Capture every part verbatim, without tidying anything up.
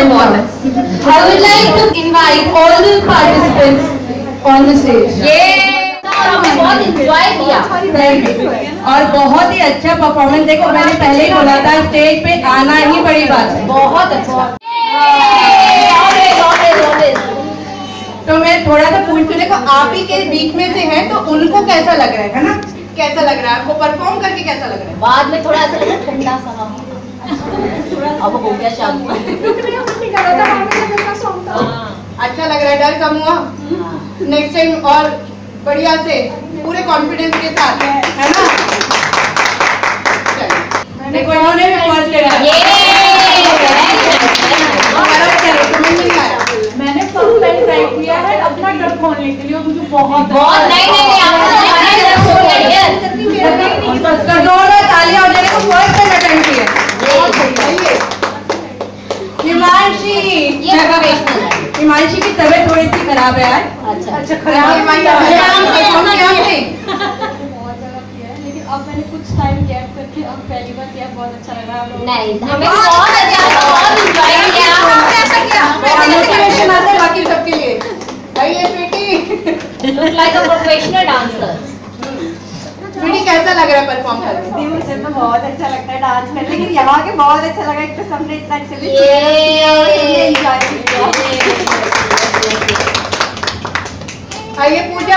performance. I would like to invite all the participants on the stage. Yeah. बहुत enjoy किया और बहुत ही अच्छा परफॉर्मेंस। देखो मैंने पहले ही बोला था स्टेज पे आना ही बड़ी बात है। बहुत अच्छा। तो मैं थोड़ा सा पूछती हूँ, देखो आप ही के बीच में से है तो उनको कैसा लग रहा है, है ना? कैसा लग रहा है आपको परफॉर्म करके, कैसा लग रहा है? बाद में थोड़ा सा लगा ठंडा सा अब हो गया शादी। अच्छा लग रहा है, डर कम हुआ? नेक्स्ट टाइम और बढ़िया से पूरे कॉन्फिडेंस के साथ, है ना? देखो इन्होंने भी फर्स्ट ले रहा है। मैंने फर्स्ट टाइम ट्राई किया है अपना डर खोलने के लिए, मुझे बहुत बहुत नहीं नहीं दोनों तालियां हो जाने को फर्स्ट टाइम अटेंड किया। हिमांशी, हिमांशी की तबीयत थोड़ी सी खराब है यार। अच्छा अच्छा खराब है। लेकिन अब मैंने कुछ टाइम गैप करके अब पहली बार किया, बहुत अच्छा लगा। नहीं हमें बहुत अच्छा बहुत एंजॉय किया। मोटिवेशन आता है बाकी सबके लिए। आइए Sweety, look like a professional dancer. Sweety कैसा लग रहा है परफॉर्म करके? मुझे तो बहुत अच्छा लगता है डांस में, लेकिन यहाँ के बहुत अच्छा लगा। एक तो सबने इतना अच्छे से एंजॉय किया। आइए पूजा।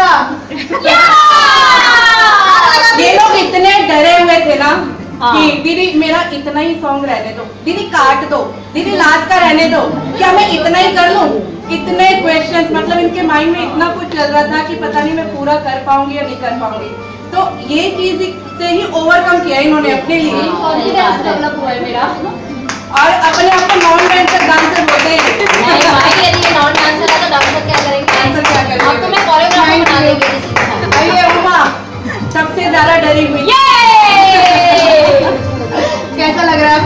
ये लोग इतने डरे हुए थे ना कि दीदी मेरा इतना ही सॉन्ग रहने दो, दीदी काट दो, दीदी लास्ट का रहने दो, क्या मैं इतना ही कर लूं? इतने क्वेश्चंस, मतलब इनके माइंड में इतना कुछ चल रहा था कि पता नहीं मैं पूरा कर पाऊंगी या नहीं कर पाऊंगी। तो ये चीज से ही ओवरकम किया इन्होंने अपने लिए। कॉन्फिडेंस डेवलप हुआ है मेरा। और अपने आप को नॉन डांसर डांसर बोलते हैं। नहीं भाई यदि ये नॉन डांसर है तो डांसर क्या करेंगे? डांसर क्या करेंगे? आपको मैं कोरियोग्राफर बना देंगे। आइए उमा, सबसे ज्यादा डरी हुई। कैसा लग रहा है?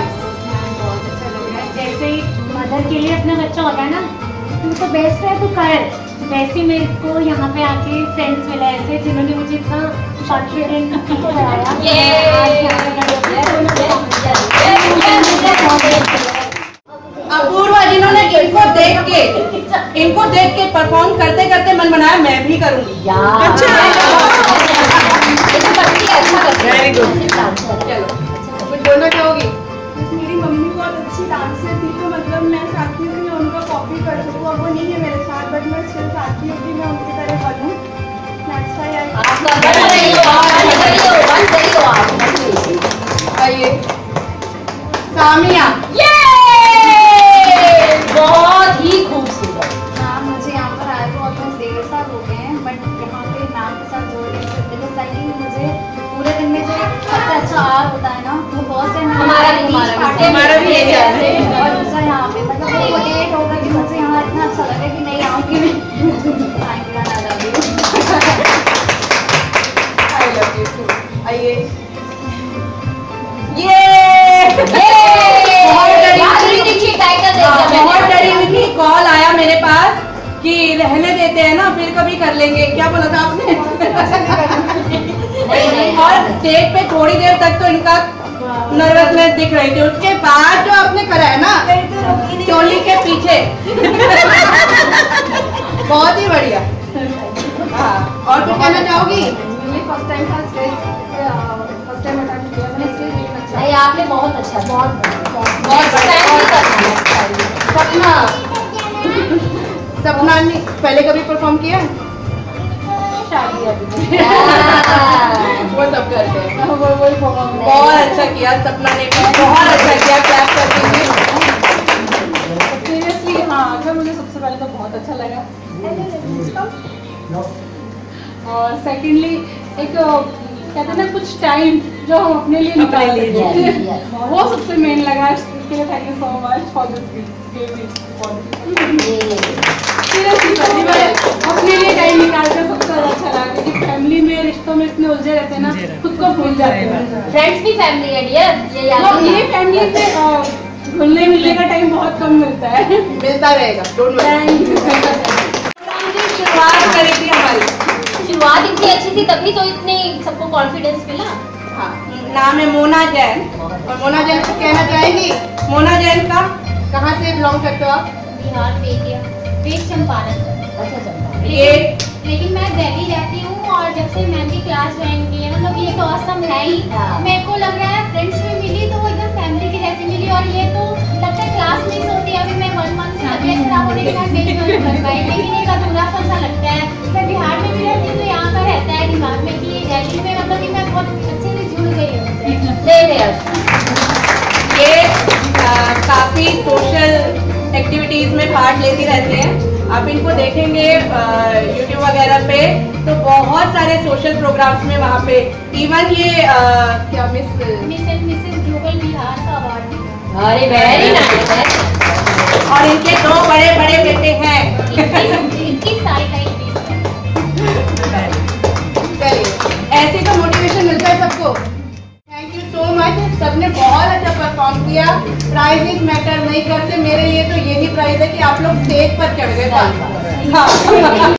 जैसे ही मदर के लिए अपना बच्चा होता है ना, तू तो बेस्ट है, तू कर। वैसे मेरे को यहाँ पे आके फ्रेंड्स मिला ऐसे जिन्होंने मुझे इतना कॉन्फिडेंट कराया। अपूर्वा जिन्होंने इनको देख के इनको देख के परफॉर्म करते करते मन बनाया मैं भी करूंगी। अच्छा वेरी गुड। चलो कुछ बोलना चाहोगी? मेरी मम्मी बहुत अच्छी डांसर थी, तो मतलब मैं चाहती हूँ कि मैं उनका कॉपी कर सकूँ। अब वो नहीं है मेरे साथ, बट मैं स्टिल चाहती हूँ कि मैं उनकी तरह बनूँ। आइए सामिया। बहुत ही खूबसूरत। हाँ, मुझे यहाँ पर आए तो ऑलमोस्ट डेढ़ साल हो गए हैं, बट यहाँ पे नाम के साथ जोड़ नहीं सकते। बिकॉज लाइक मुझे पूरे दिन में जो सबसे अच्छा आर होता है ना, वो बहुत से हमारा भी हमारा भी यही है। और दूसरा यहाँ पे मतलब वो मोटिवेट होगा कि मुझे यहाँ इतना अच्छा लगे कि नहीं आऊँगी मैं। I love you too. आइए ये बहुत डरी हुई थी। कॉल आया मेरे पास कि रहने देते हैं ना, फिर कभी कर लेंगे। क्या बोला था आपने? और स्टेज पे थोड़ी देर तक तो इनका नर्वसनेस दिख रही थी, उसके बाद जो आपने करा है ना चोली के पीछे बहुत ही बढ़िया। हाँ, और कुछ कहना चाहोगी? फर्स्ट टाइम था स्टेज, फर्स्ट टाइम अटेंड किया मैंने स्टेज। नहीं आपने बहुत अच्छा बहुत बहुत सपना सपना ने पहले कभी परफॉर्म किया? शादी वो सब करते हैं। बहुत अच्छा किया सपना ने, बहुत अच्छा किया। क्लैप कर दीजिए। सीरियसली हाँ, अगर मुझे सबसे पहले तो बहुत अच्छा लगा। और सेकेंडली एक कहते हैं ना कुछ टाइम जो हम अपने लिए निकाल लेते हैं, वो सबसे मेन लगा। इसके लिए thank you so much for this seriously अपने लिए टाइम निकालकर सबसे ज्यादा अच्छा लगा, क्योंकि फैमिली में रिश्तों में इतने उलझे रहते हैं ना, खुद को भूल जाते हैं। फ्रेंड्स भी फैमिली है डियर, ये याद रखना। ये फैमिली में घुलने मिलने का टाइम बहुत कम मिलता है। मिलता रहेगा, डोंट वरी। शुरुआत करी थी हमारी, शुरुआत इतनी अच्छी थी तभी तो इतने सबको कॉन्फिडेंस मिला। हाँ, नाम है मोना जैन। और मोना जैन को कहना चाहेंगी? मोना जैन का कहाँ से बिलोंग करते हो आप? बिहार बेतिया वेस्ट चंपारण। अच्छा चंपा। ये लेकिन मैं दिल्ली रहती हूँ और जब से मैम की क्लास ज्वाइन की है मतलब ये तो ऑसम है ही। हाँ। मेरे को लग रहा है फ्रेंड्स भी मिली तो वो एकदम फैमिली की जैसी मिली और ये तो लगता है क्लास मिस होती है। अभी मैं वन मंथ से तबीयत खराब होने के बाद नहीं ज्वाइन कर पाई लेकिन एक अधूरापन सा लगता है। मैं बिहार में भी रहती हूँ तो यहाँ का रहता है दिमाग में कि दिल्ली में मतलब कि मैं बहुत अच्छे से जुड़ गई हूँ उनसे। सेम है। ये आ, काफी सोशल एक्टिविटीज में पार्ट लेती रहती हैं। आप इनको देखेंगे यूट्यूब वगैरह पे तो बहुत सारे सोशल प्रोग्राम्स में वहाँ पे इवन ये आ, क्या miss miss and Mrs global Bihar का अवार्ड भी। अरे वेरी नाइस। और इनके दो बड़े बड़े बेटे हैं। इक्कीस साल का एक चलिए ऐसे तो मोटिवेशन मिलता है सबको। Thank you so much. सबने बहुत अच्छा परफॉर्म किया। प्राइजेस मैटर नहीं करते, मेरे लिए तो यही प्राइज है कि आप लोग स्टेज पर चढ़ गए। हाँ